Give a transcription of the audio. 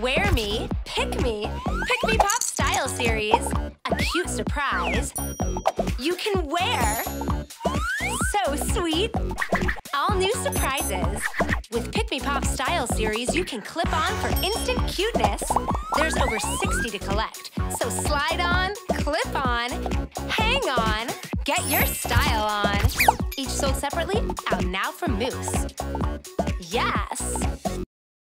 Wear Me, Pick Me Pop Style Series. A cute surprise you can wear. So sweet. All new surprises. With Pick Me Pop Style Series, you can clip on for instant cuteness. There's over 60 to collect, so slide on, clip on, hang on, get your style on. Each sold separately, out now from Moose. Yes!